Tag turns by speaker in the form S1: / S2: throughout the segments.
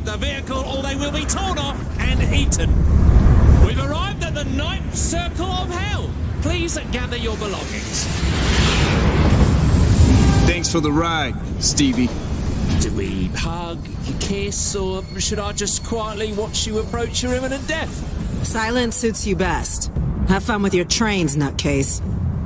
S1: the vehicle or they will be torn off and eaten. We've arrived at the 9th circle of hell. Please gather your belongings.
S2: Thanks for the ride, Stevie.
S1: Do we hug, kiss, or should I just quietly watch you approach your imminent death?
S3: Silence suits you best. Have fun with your trains, nutcase.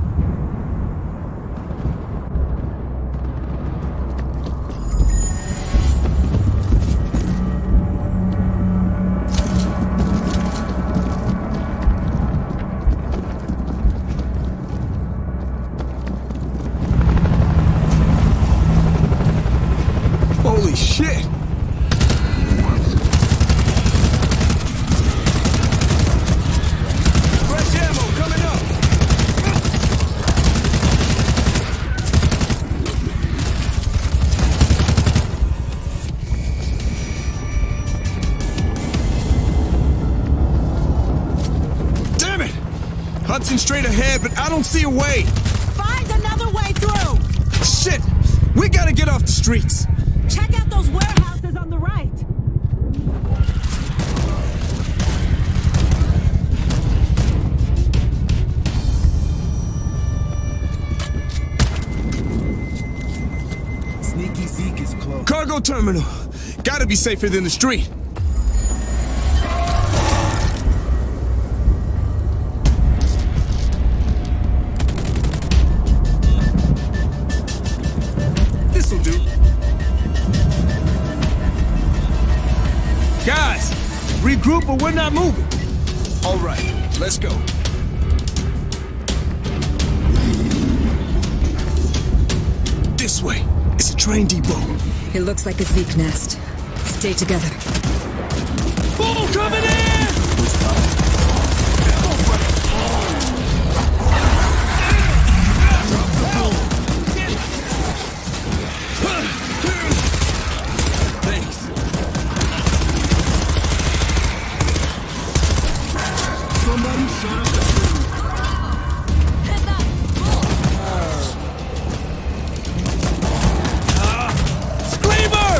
S2: Holy shit! Fresh ammo coming up! Damn it! Hudson straight ahead, but I don't see a way!
S3: Find another way through!
S2: Shit! We gotta get off the streets!
S3: Check out those warehouses on the right!
S4: Sneaky Zeke is close.
S2: Cargo terminal! Gotta be safer than the street! This'll do. Guys, regroup or we're not moving. All right, let's go. This way. It's a train depot.
S3: It looks like a Zeke nest. Stay together.
S1: Bull coming in!
S4: Somebody shut up the
S2: Screamer!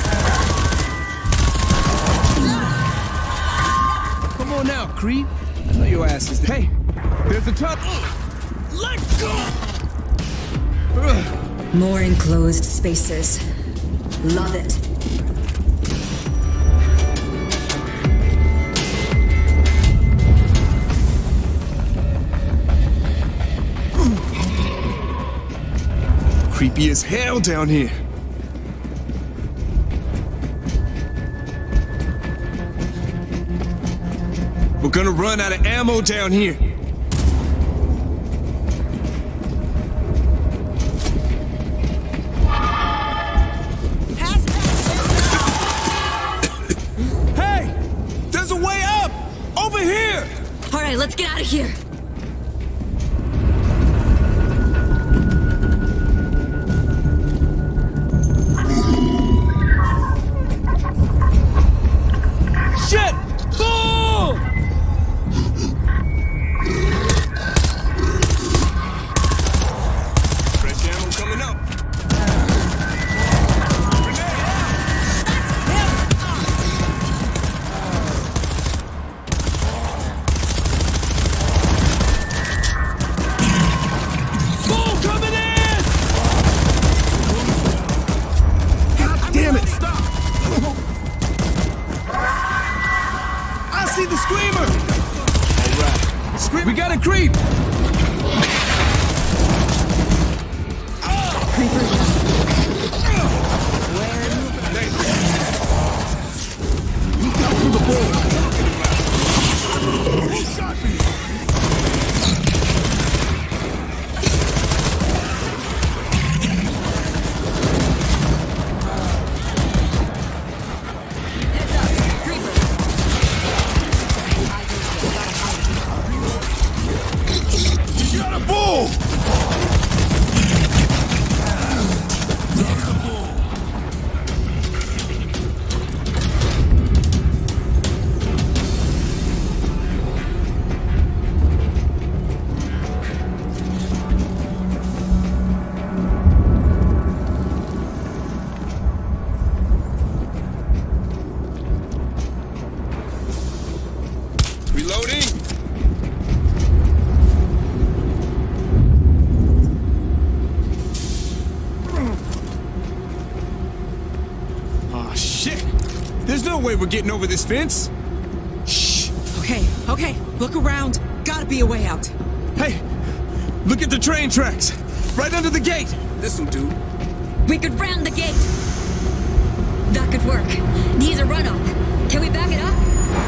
S2: Come on now, creep. I know your ass is there. Hey, there's a truck. Let go!
S3: More enclosed spaces. Love it.
S2: Creepy as hell down here. We're gonna run out of ammo down here. Hey! There's a way up! Over here!
S3: All right, let's get out of here.
S2: Shit! Boom! Fresh ammo coming up. Bull coming in! God damn it! Stop! I see the screamer! Alright. We got a creep! Look out for the bull! He shot me! no way we're getting over this fence.
S3: Shh. Okay. Look around. Gotta be a way out.
S2: Hey, look at the train tracks. Right under the gate. This'll do.
S5: We could round the gate. That could work. Needs a run-up. Can we back it up?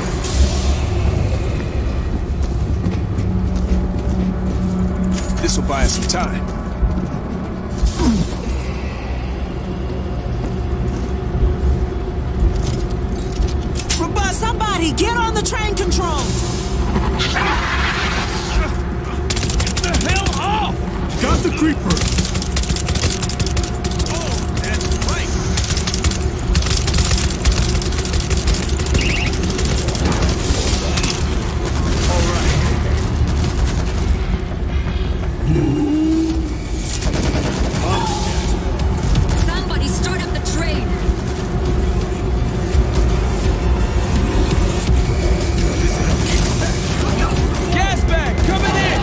S2: This'll buy us some time.
S3: Somebody, get on the train controls!
S2: Get the hell off!
S4: Got the creeper.
S2: Oh, that's right. All right.
S5: Somebody start up the train.
S2: Gas bag coming in!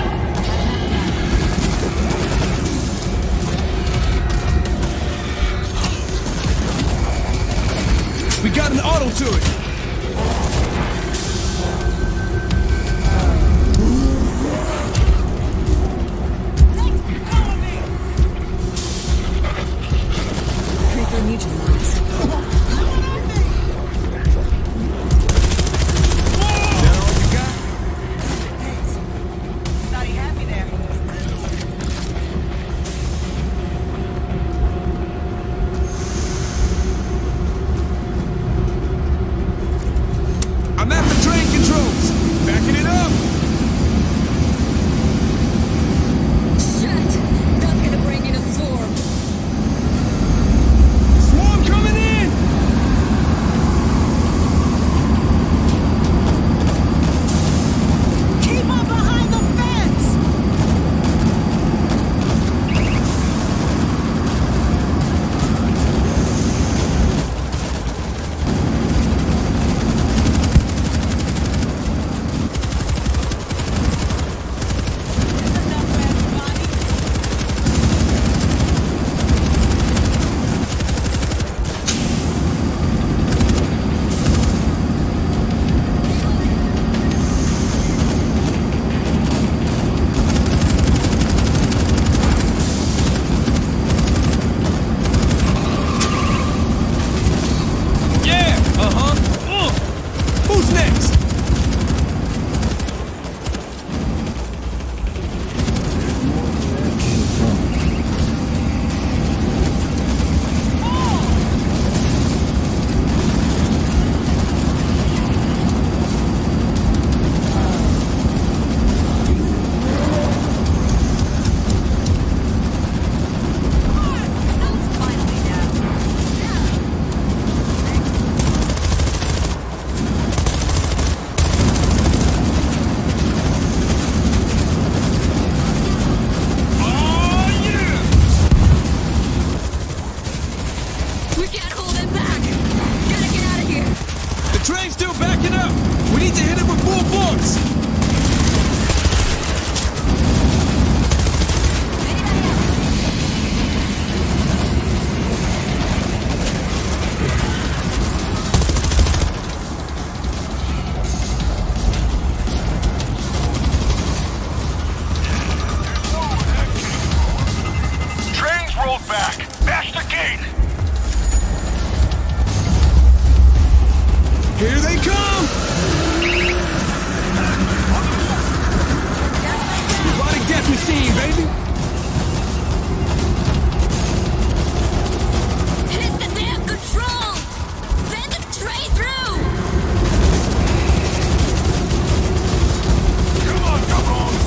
S2: We got an auto to it.
S3: Creeper neutralized.
S2: I'm at the train controls. Backing it up.
S5: Shit! That's gonna bring in a swarm.
S2: Swarm coming in.
S3: Keep up behind the fence!
S2: Who's next?
S5: We can't hold it back. Gotta get out of here.
S2: The train's still backing up. We need to hit it with full force.
S6: Train's rolled back. Bash the gate.
S2: Here they come. Robotic death machine, baby.
S5: Hit the damn control! Send the train through!
S6: Come on, cabrones.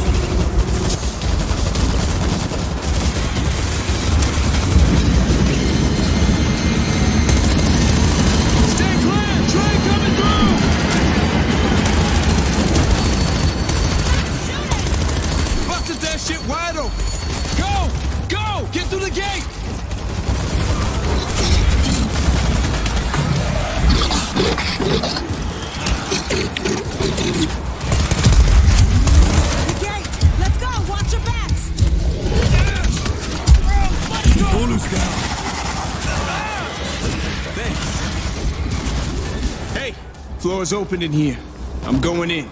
S2: Stay clear. Train coming through. Busted that shit wide open. Go! Go! Get through the gate!
S3: Okay, let's go! Watch your backs!
S4: Bolu's down.
S2: Thanks. Floor's open in here. I'm going in.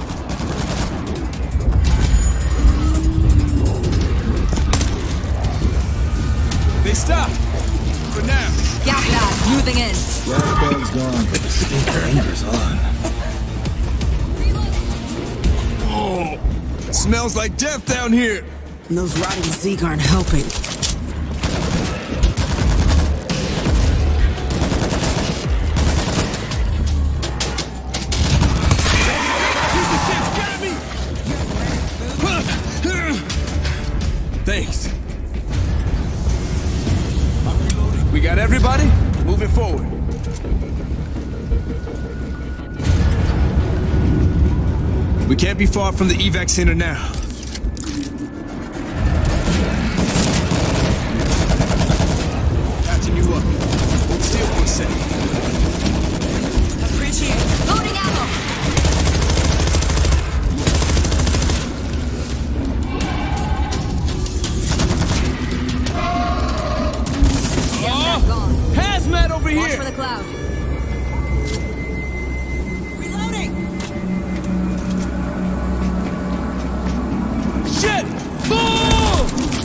S2: They stopped. For now.
S5: Gas mask, moving in.
S4: Flashbang's gone, but the stink lingers on.
S2: Oh, smells like death down here.
S3: And those rotting Zeke aren't helping.
S2: Thanks. We got everybody? Moving forward. We can't be far from the evac center now. Patching you up. Hold still for a second.
S3: Appreciate it.
S5: Loading ammo. Gone.
S2: Hazmat over
S5: Watch
S2: here!
S5: for the cloud.
S3: Reloading!
S2: Shit! Boom!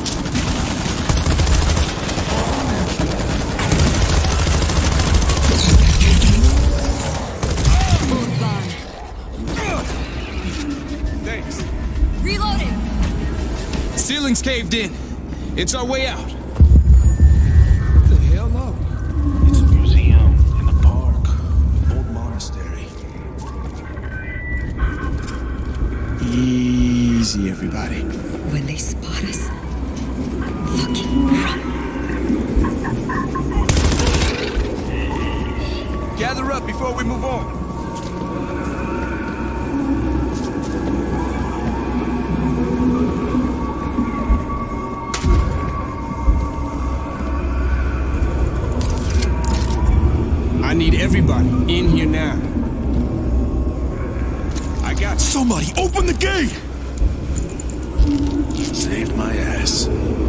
S5: Both gone.
S2: Thanks.
S5: Reloading.
S2: Ceiling's caved in. It's our way out.
S4: It's a museum in the park. Old monastery.
S2: Easy, everybody.
S5: When they spot us, fucking run.
S2: Gather up before we move on. I need everybody in here now. I got
S4: Somebody open the gate! Saved my ass.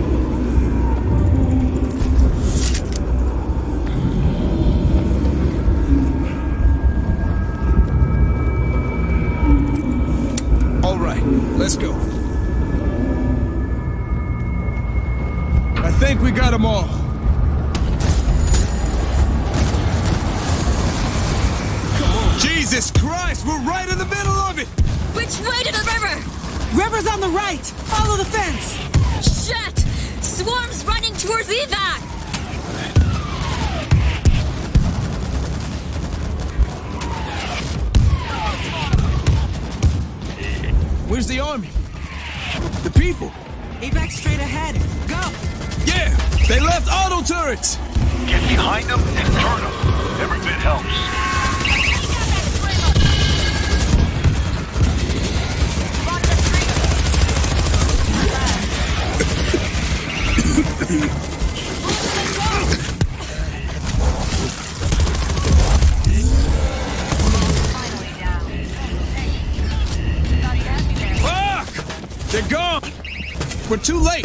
S2: All right, let's go. I think we got them all. Jesus Christ, we're right in the middle of it!
S5: Which way to the river?
S3: River's on the right! Follow the fence!
S5: Shit! Swarm's running towards evac!
S2: Where's the army? The people?
S3: Evac straight ahead. Go!
S2: Yeah, they left auto turrets!
S6: Get behind them and turn them. Every bit helps.
S2: Fuck! They're gone! We're too late!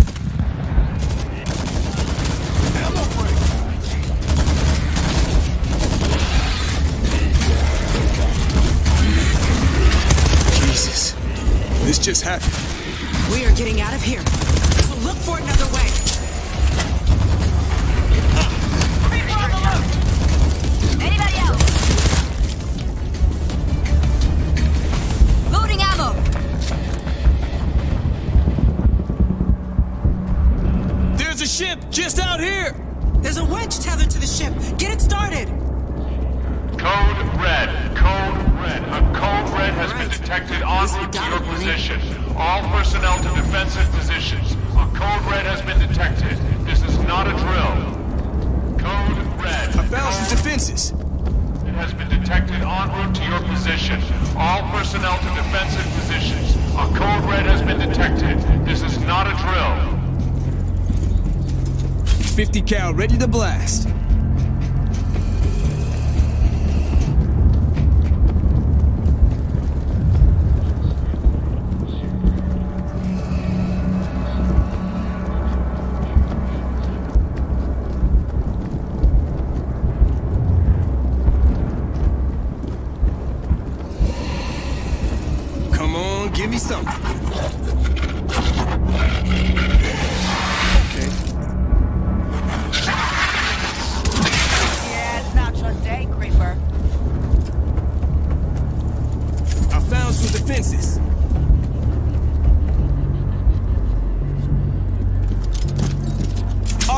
S2: Jesus. This just happened.
S3: We are getting out of here. So look for another way.
S5: Anybody else? Loading ammo!
S2: There's a ship just out here!
S3: There's a winch tethered to the ship. Get it started.
S6: Code Red. Code Red. A Code Red has been detected en
S3: This
S6: route to
S3: got
S6: your
S3: it, honey.
S6: position. All personnel to defensive positions. A Code Red has been detected. This is not a drill. Code Red.
S2: I found some defenses.
S6: It has been detected en route to your position. All personnel to defensive positions. A Code Red has been detected. This is not a drill.
S2: 50 cal ready to blast.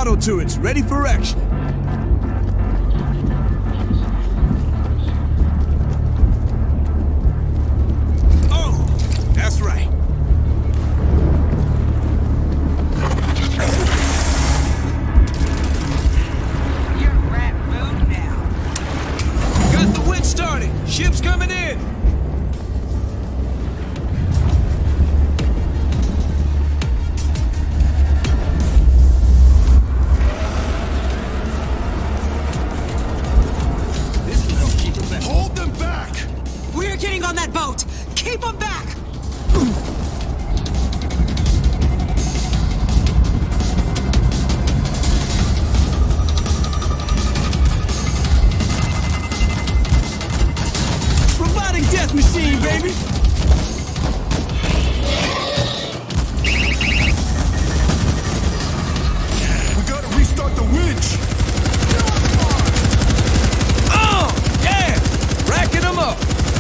S2: auto turrets ready for action. Oh, that's right.
S7: You're rat mood now.
S2: Got the wind started. Ship's coming in.
S8: Hold them back!
S3: We're getting on that boat! Keep them back!
S2: Robotic death machine, baby!
S8: We gotta restart the winch!
S2: Oh, yeah! Racking them up!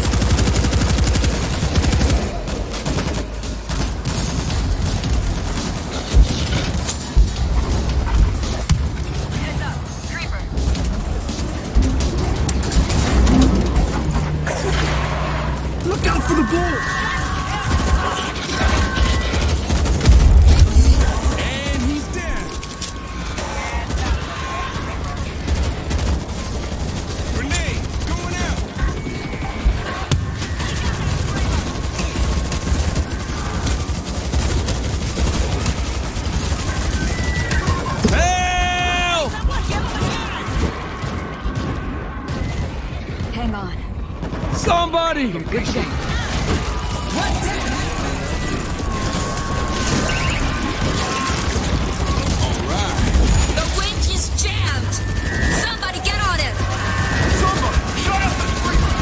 S7: Heads up. Creeper.
S2: Look out for the bull! And he's dead! Grenade, going out! Help!
S5: Hang on.
S2: Somebody!
S7: Good shape.
S5: The winch is jammed! Somebody get on it!
S8: Someone, shut up the creeper!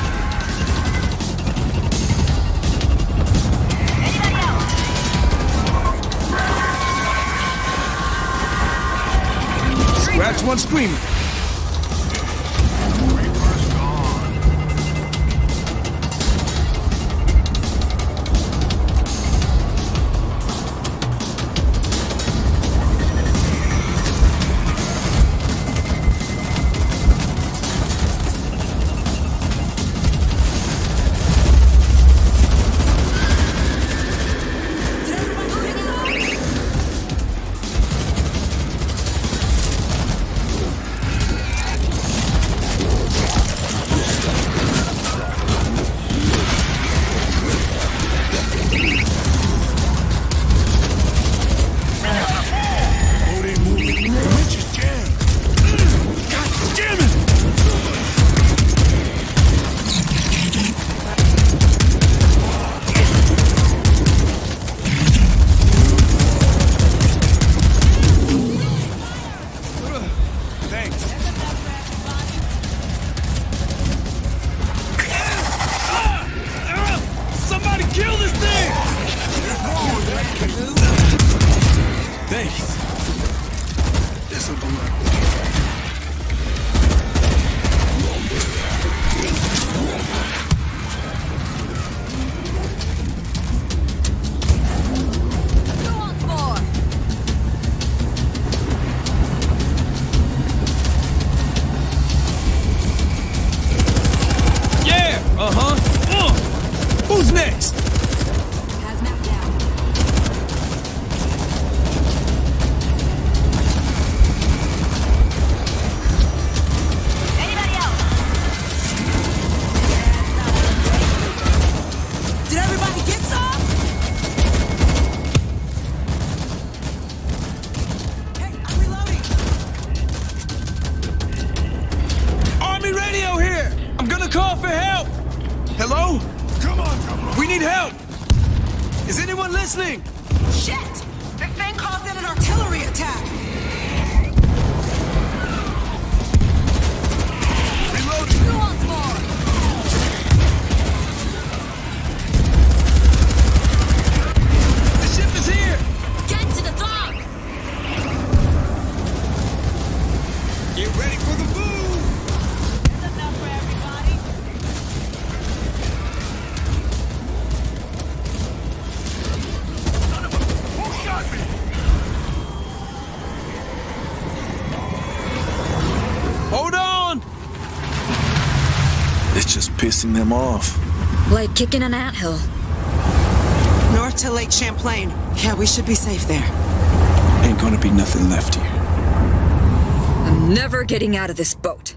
S7: Anybody else?
S2: Scratch one screamer.
S8: Creeper's gone. Boat ain't moving. The winch is jammed. God damn it!
S2: Thanks. Somebody kill this thing! Thanks. This'll do it.
S5: Who wants more?
S2: Yeah, Who's next?
S5: Hazmat down.
S7: Anybody else?
S3: Did everybody get some? Hey, I'm reloading!
S2: Army radio here! I'm gonna call for help! Hello?
S8: Come on.
S2: We need help! Is anyone listening?
S3: Shit! The thing caused in an artillery attack!
S2: Reloading!
S5: Who wants more?
S2: The ship is here!
S5: Get to the dock!
S2: Get ready for the move!
S7: There's enough for everybody.
S8: Who shot me?
S4: pissing them off.
S5: Like kicking an anthill.
S3: North to Lake Champlain. Yeah, we should be safe there.
S2: Ain't gonna be nothing left here.
S5: I'm never getting out of this boat.